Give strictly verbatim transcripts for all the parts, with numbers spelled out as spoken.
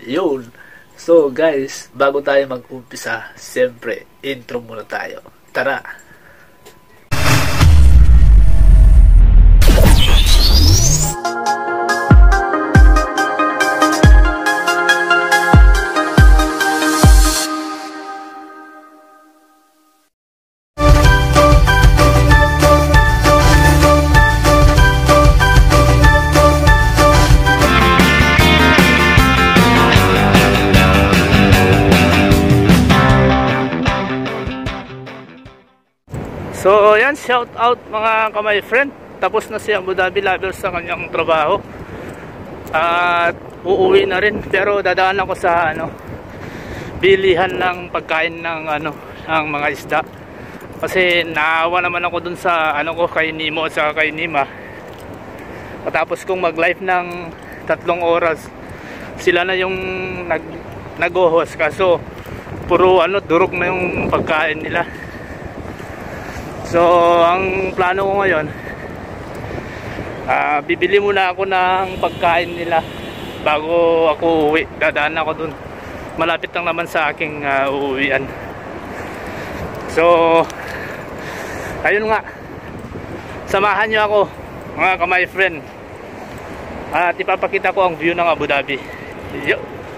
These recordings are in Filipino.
Yun. So guys, bago tayo mag-umpisa, siyempre, intro muna tayo. Tara! So yan, shout out mga kamay friend. Tapos na si Abu Dhabi Lover sa kanyang trabaho at uuwi na rin, pero dadaan ako sa ano, bilihan ng pagkain ng ano, ng mga isda. Kasi naawa naman ako dun sa ano ko, kay Nemo at saka kay Nima. Matapos kong mag live ng tatlong oras, sila na yung nag nag-host, kaso puro ano, durog na yung pagkain nila. So ang plano ko ngayon, uh, bibili muna ako ng pagkain nila bago ako uwi. Dadaan ako dun, malapit lang naman sa aking uh, uuwian. So ayun nga, samahan nyo ako mga kamay friend, at ipapakita ko ang view ng Abu Dhabi. Yo.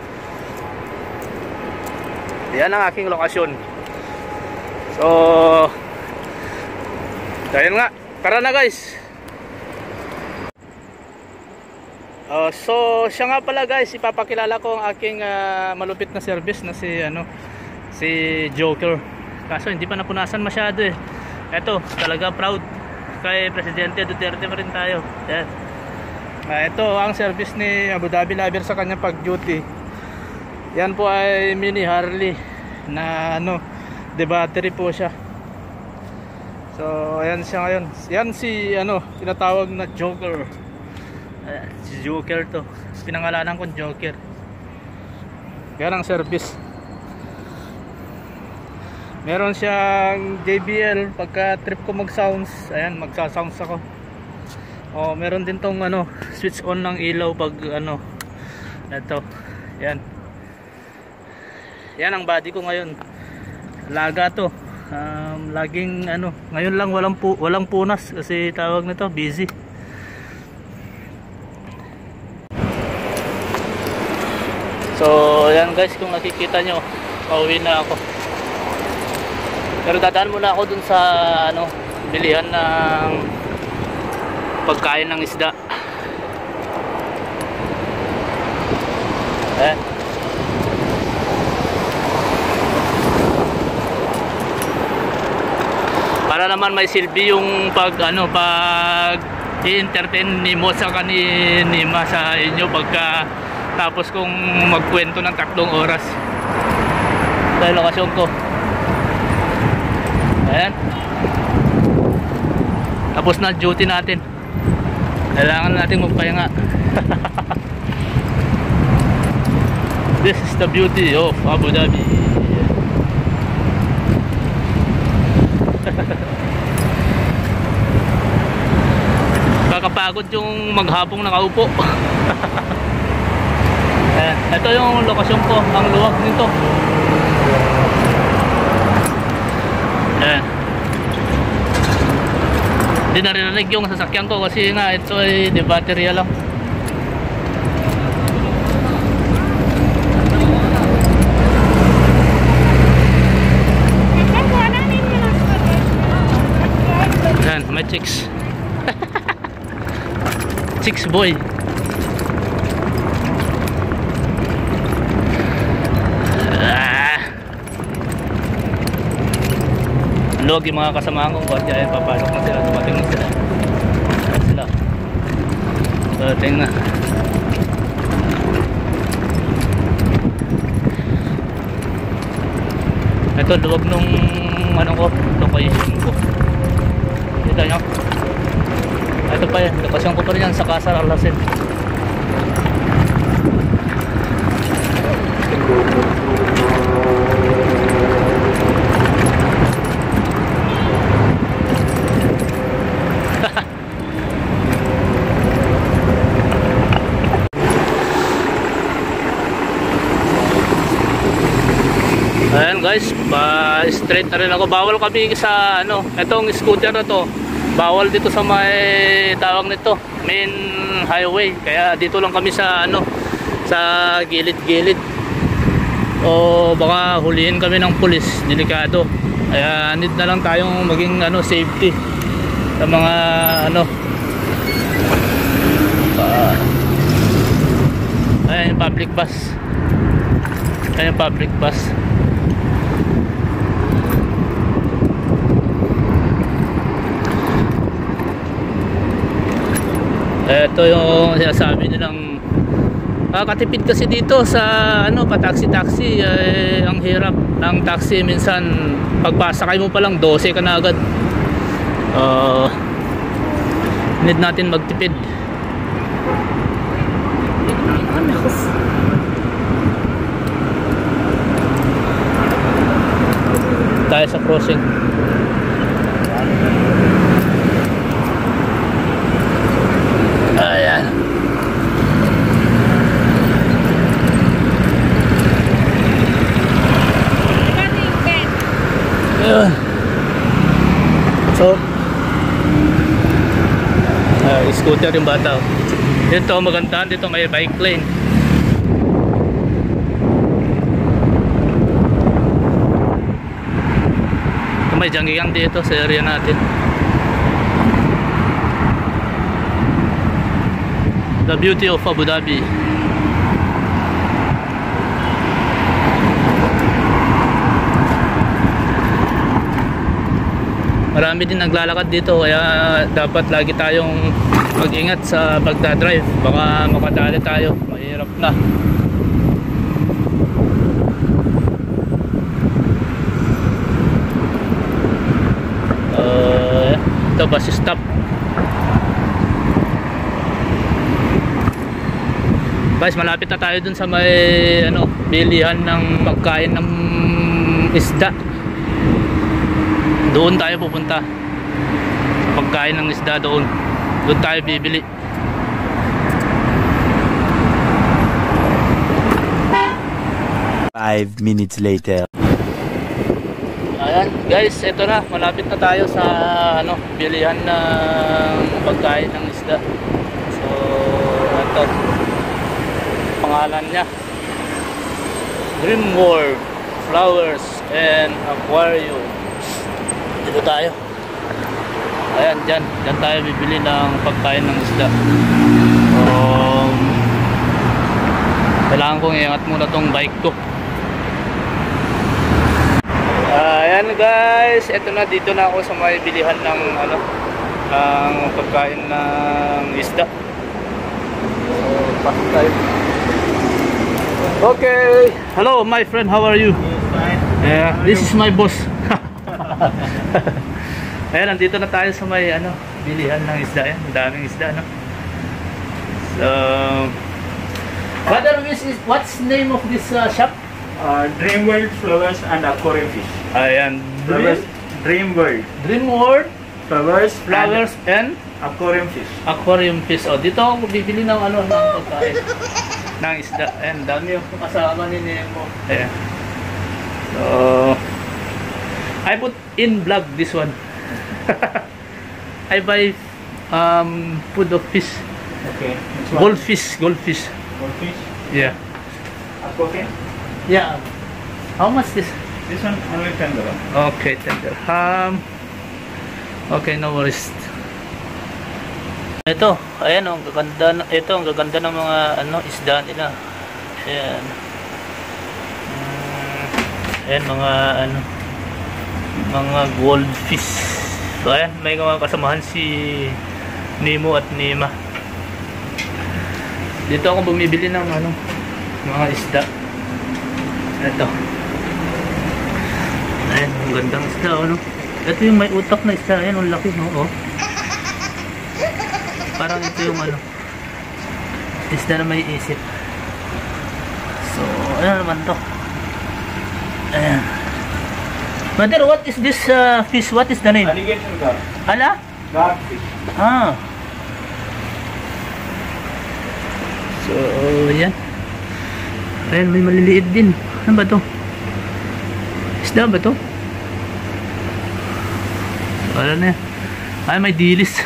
Yan ang aking lokasyon. So ayun nga, tara na guys. uh, So siya nga pala guys, ipapakilala ko ang aking uh, malupit na service na si ano, si Joker. Kaso hindi pa napunasan masyado eh. Eto, talaga proud kay Presidente Duterte pa rin tayo. Yan. Uh, ito ang service ni Abu Dhabi Lover sa kanyang pag duty. Yan po ay mini Harley na ano, de battery po siya. So ayan siya ngayon. Yan si ano, tinatawag na Joker. Ayan, si Joker to. Pinangalanan ko Joker. Yan ang service. Meron siyang J B L pagka trip ko mag sounds. Ayan, magsa-sounds ako. Oh, meron din tong ano, switch on ng ilaw pag ano. Ito. Yan. Yan ang body ko ngayon. Laga to. Um, laging ano, ngayon lang walang pu walang punas kasi tawag nito busy. So yan guys, kung nakikita nyo, pauwi na ako, pero dadaan muna ako dun sa ano, bilihan ng pagkain ng isda. Eh para naman may silbi yung pag ano, pag i-entertain ni Mo sa ni Nima sa inyo pagka tapos kong magkwento ng tatlong oras. Ito yung lokasyon ko. Ayan, tapos na duty natin, kailangan natin magpahinga. This is the beauty of Abu Dhabi. Kakapagod yung maghapong nakaupo. Ayan, ito yung lokasyon ko, ang luwag nito. Ayan, hindi narinig yung sasakyan ko kasi nga ito ay de baterya lang. Ayan, may chicks. Chicks boy. Ah. Log yung mga kasamahan ko, kaya ayan, papasok na sila, dumating na sila. Ayan sila. Dumating na. Ito, luwag nung ano ko, location ko. Kita nyo? Ito pa yan, lokasyon ko pa rin yan sa Kasar Al-Hasen. guys, pa straight na rin ako. Bawal kami sa ano, etong scooter na to, bawal dito sa may tawag nito, main highway. Kaya dito lang kami sa ano, sa gilid-gilid. O baka huliin kami ng pulis, delikado. Kaya need na lang tayong maging ano, safety sa mga ano. Uh, ayan yung public bus. Ayan yung public bus. Ito yung sinasabi nilang ah, katipid kasi dito sa ano, pa taxi taxi eh, ang hirap ng taxi minsan pagpasakay mo pa lang dose ka na agad. Uh, need natin magtipid. Tayo sa crossing. Ayan. Ayan. So uh, scooter yung bata. Dito magandaan, dito may bike lane. May janggiang dito sa area natin. The beauty of Abu Dhabi. Marami din naglalakad dito, kaya dapat lagi tayong mag-ingat sa pagdadrive. Baka makadali tayo, mahirap na. Uh, ito bus stop. Guys, malapit na tayo dun sa may ano, bilihan ng pagkain ng isda. Doon tayo pupunta. Pagkain ng isda doon. Doon tayo bibili. Five minutes later. Ayan guys, ito na, malapit na tayo sa ano, bilihan ng pagkain ng isda. So ito, pangalan niya Dream World Flowers and Aquarium. Dito tayo. Ayan, dyan, dyan tayo bibili ng pagkain ng isda. um, Kailangan kong iangat muna tong bike ko. Ayan guys, eto na, dito na ako sa may bilihan ng ano, ang pagkain ng isda. So, pasok tayo. Okay, hello my friend, how are you? Fine. Yeah, this is my boss. Ayan, nandito na tayo sa may ano, bilihan ng isda. Ayan, daming isda, no? So, what are this, what's name of this uh, shop? Uh, Dream World Flowers and Aquarium Fish. Ayan, Flowers, Dream World Dream World Flowers, Flowers and, and Aquarium Fish. Aquarium Fish. O, dito ako bibili ng ano, ng pagkain ng isda. Ayan, dami yung kasama ni Nemo. Ayan. So, I put in vlog this one. I buy um, food of fish. Okay. Goldfish, goldfish. Goldfish. Yeah. Aquarium. Yeah. How much this? This one only ten dollars. Okay, ten dirham. Okay, no worries. Ito, ayan ang gaganda, ito ang gaganda ng mga ano, isda nila. Ayan. Mm, ayan mga ano, mga goldfish. So ayan, may mga kasamahan si Nemo at Nima. Dito ako bumibili ng ano, mga isda. Ito. Ayan, ang gandang isda, ano. Ito yung may utak na isda. Ayan, ang laki, no? Oh. Parang ito yung ano, isda na may isip. So, ayan naman to. Ayan. Mother, what is this uh, fish? What is the name? Alligator garb. Ala? Garb fish. Ah. So, ayan. Ayan, may maliliit din. Ano ba to? Isda ba to? Wala na yan. Ay, may dilis.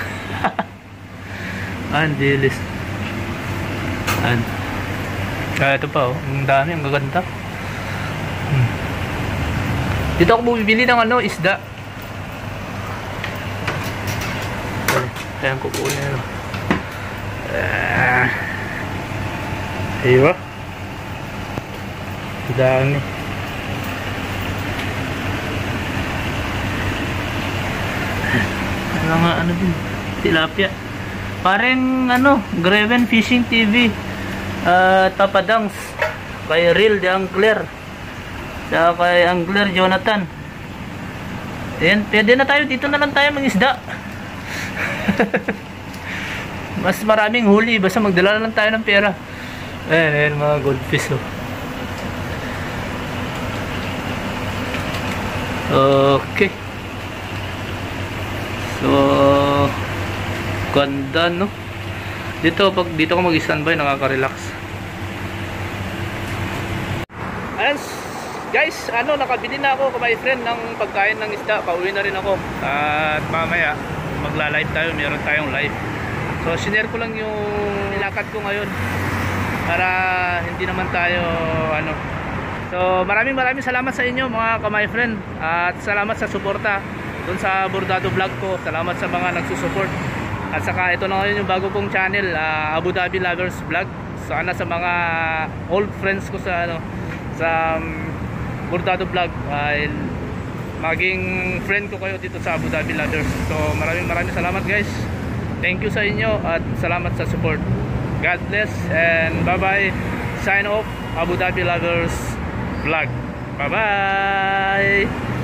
Ay, dilis. Ayan. Ah, ito pa oh. Ang dami, ang gaganda. Hmm. Dito ako bumibili ng ano, isda. Ayan, kukunin ano. Ah. Ayun. Dami. Ano nga, ano din? Tilapia. Parang ano, Greven Fishing T V. Uh, Tapadangs. Kay Real de Angler. Saka kay Angler Jonathan. Ayan, pwede na tayo. Dito na lang tayo mangisda. Mas maraming huli. Basta magdala na lang tayo ng pera. Ayan, ayan mga goldfish oh. Okay. So, ganda no. Dito pag dito ko mag-standby nakaka-relax. Ayan guys, ano nakabili na ako my friend ng pagkain ng isda. Pauwi na rin ako. At mamaya magla-live tayo, meron tayong live. So, sinare ko lang yung nilakad ko ngayon para hindi naman tayo ano. So, maraming maraming salamat sa inyo mga ka-my friend at salamat sa suporta dun sa Bordado Vlog ko. Salamat sa mga nagsusupport. At saka ito na ngayon yung bago kong channel, uh, Abu Dhabi Lovers Vlog. Sana sa mga old friends ko sa ano sa um, Bordado Vlog ay uh, maging friend ko kayo dito sa Abu Dhabi Lovers. So maraming maraming salamat guys. Thank you sa inyo at salamat sa support. God bless and bye bye. Sign off, Abu Dhabi Lovers Vlog. Bye bye.